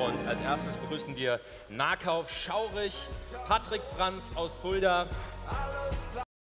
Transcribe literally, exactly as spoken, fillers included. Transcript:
Und als erstes begrüßen wir Nahkauf Schaurich, Patrick Franz aus Fulda